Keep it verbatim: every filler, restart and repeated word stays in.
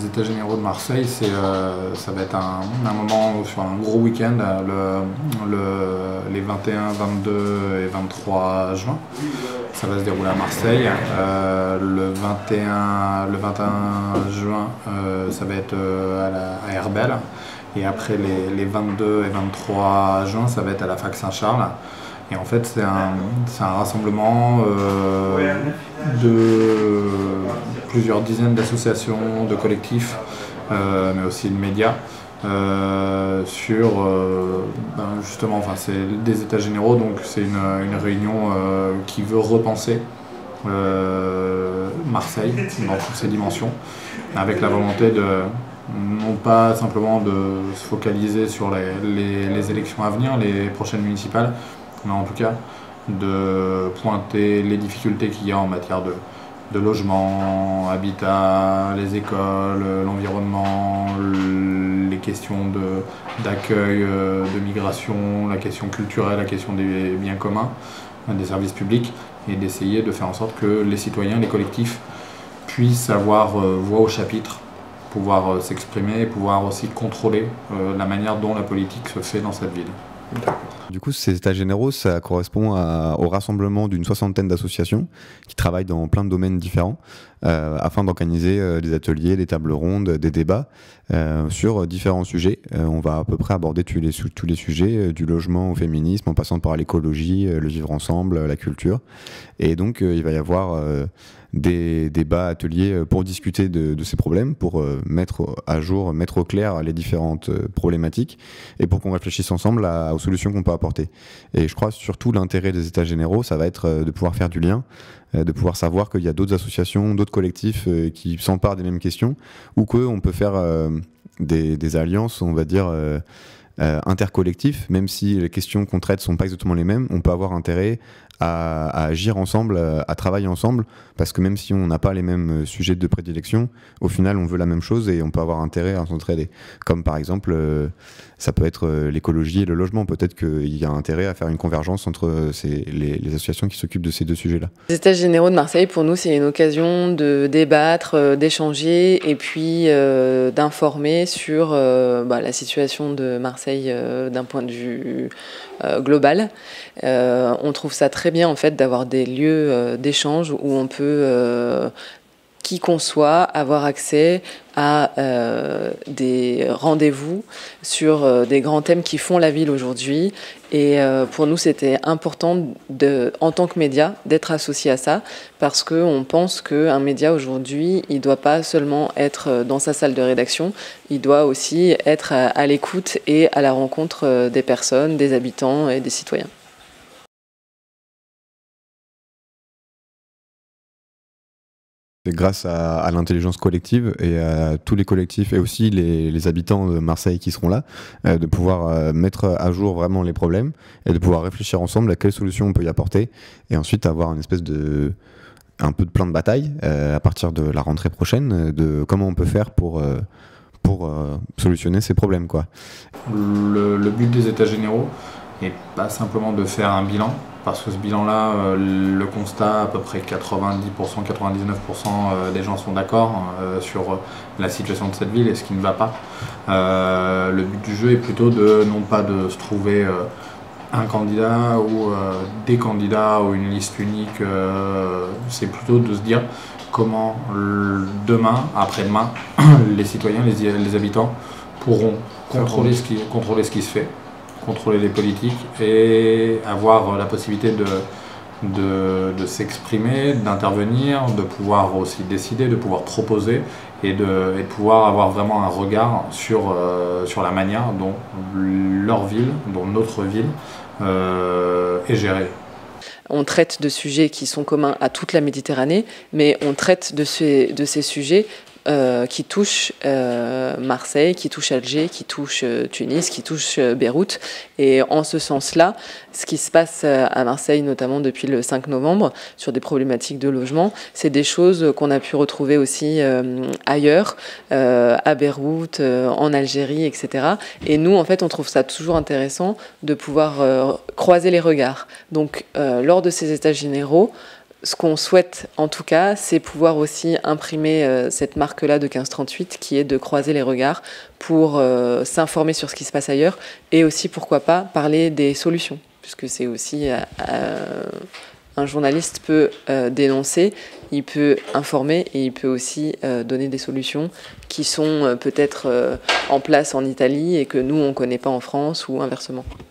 États généraux de Marseille, c'est, euh, ça va être un, un moment sur un gros week-end, le, le, les vingt et un, vingt-deux et vingt-trois juin. Ça va se dérouler à Marseille. Euh, le, vingt et un, le vingt et un juin, euh, ça va être euh, à, la, à Herbel. Et après les, les vingt-deux et vingt-trois juin, ça va être à la Fac Saint-Charles. Et en fait, c'est un, c'est un rassemblement euh, de plusieurs dizaines d'associations, de collectifs, euh, mais aussi de médias, euh, sur euh, ben justement, enfin, c'est des États généraux, donc c'est une, une réunion euh, qui veut repenser euh, Marseille dans toutes ses dimensions, avec la volonté de non pas simplement de se focaliser sur les, les, les élections à venir, les prochaines municipales, mais en tout cas de pointer les difficultés qu'il y a en matière de, de logement, habitat, les écoles, l'environnement, les questions de, d'accueil, de migration, la question culturelle, la question des biens communs, des services publics, et d'essayer de faire en sorte que les citoyens, les collectifs puissent avoir voix au chapitre, pouvoir s'exprimer et pouvoir aussi contrôler la manière dont la politique se fait dans cette ville. Du coup, ces états généraux, ça correspond à, au rassemblement d'une soixantaine d'associations qui travaillent dans plein de domaines différents euh, afin d'organiser euh, des ateliers, des tables rondes, des débats euh, sur différents sujets. Euh, on va à peu près aborder tous les, tous les sujets, euh, du logement au féminisme, en passant par l'écologie, euh, le vivre ensemble, la culture. Et donc, euh, il va y avoir euh, des débats, ateliers pour discuter de, de ces problèmes, pour euh, mettre à jour, mettre au clair les différentes euh, problématiques et pour qu'on réfléchisse ensemble à, aux solutions qu'on peut apporter. Et je crois surtout l'intérêt des états généraux, ça va être euh, de pouvoir faire du lien, euh, de pouvoir savoir qu'il y a d'autres associations, d'autres collectifs euh, qui s'emparent des mêmes questions ou qu'on peut faire euh, des, des alliances, on va dire, euh, euh, intercollectifs, même si les questions qu'on traite ne sont pas exactement les mêmes, on peut avoir intérêt À, à agir ensemble, à travailler ensemble, parce que même si on n'a pas les mêmes sujets de prédilection, au final on veut la même chose et on peut avoir intérêt à s'entraider. Comme par exemple, euh, ça peut être euh, l'écologie et le logement, peut-être qu'il y a intérêt à faire une convergence entre ces, les, les associations qui s'occupent de ces deux sujets-là. Les États généraux de Marseille, pour nous, c'est une occasion de débattre, euh, d'échanger et puis euh, d'informer sur euh, bah, la situation de Marseille euh, d'un point de vue euh, global. Euh, on trouve ça très bien en fait d'avoir des lieux euh, d'échange où on peut, euh, qui qu'on soit, avoir accès à euh, des rendez-vous sur euh, des grands thèmes qui font la ville aujourd'hui. Et euh, pour nous, c'était important, de, en tant que média, d'être associé à ça, parce qu'on pense qu'un média aujourd'hui, il ne doit pas seulement être dans sa salle de rédaction, il doit aussi être à, à l'écoute et à la rencontre des personnes, des habitants et des citoyens. Grâce à, à l'intelligence collective et à tous les collectifs et aussi les, les habitants de Marseille qui seront là, euh, de pouvoir euh, mettre à jour vraiment les problèmes et de pouvoir réfléchir ensemble à quelles solutions on peut y apporter et ensuite avoir une espèce de un peu de plan de bataille euh, à partir de la rentrée prochaine de comment on peut faire pour, euh, pour euh, solutionner ces problèmes, quoi. Le, le but des états généraux n'est pas simplement de faire un bilan, parce que ce bilan-là, euh, le constat, à peu près quatre-vingt-dix pour cent, quatre-vingt-dix-neuf pour cent des gens sont d'accord euh, sur la situation de cette ville et ce qui ne va pas. Euh, le but du jeu est plutôt de, non pas de se trouver euh, un candidat ou euh, des candidats ou une liste unique, euh, c'est plutôt de se dire comment demain, après-demain, les citoyens, les, les habitants pourront contrôler ce, qui, contrôler ce qui se fait, contrôler les politiques et avoir la possibilité de, de, de s'exprimer, d'intervenir, de pouvoir aussi décider, de pouvoir proposer et de, et de pouvoir avoir vraiment un regard sur, euh, sur la manière dont leur ville, dont notre ville euh, est gérée. On traite de sujets qui sont communs à toute la Méditerranée, mais on traite de ces, de ces sujets Euh, qui touche euh, Marseille, qui touche Alger, qui touche euh, Tunis, qui touche euh, Beyrouth. Et en ce sens-là, ce qui se passe à Marseille, notamment depuis le cinq novembre, sur des problématiques de logement, c'est des choses qu'on a pu retrouver aussi euh, ailleurs, euh, à Beyrouth, euh, en Algérie, et cetera. Et nous, en fait, on trouve ça toujours intéressant de pouvoir euh, croiser les regards. Donc, euh, lors de ces états généraux, ce qu'on souhaite en tout cas, c'est pouvoir aussi imprimer euh, cette marque-là de quinze trente-huit qui est de croiser les regards pour euh, s'informer sur ce qui se passe ailleurs et aussi, pourquoi pas, parler des solutions, puisque c'est aussi... Euh, euh, un journaliste peut euh, dénoncer, il peut informer et il peut aussi euh, donner des solutions qui sont euh, peut-être euh, en place en Italie et que nous, on ne connaît pas en France ou inversement.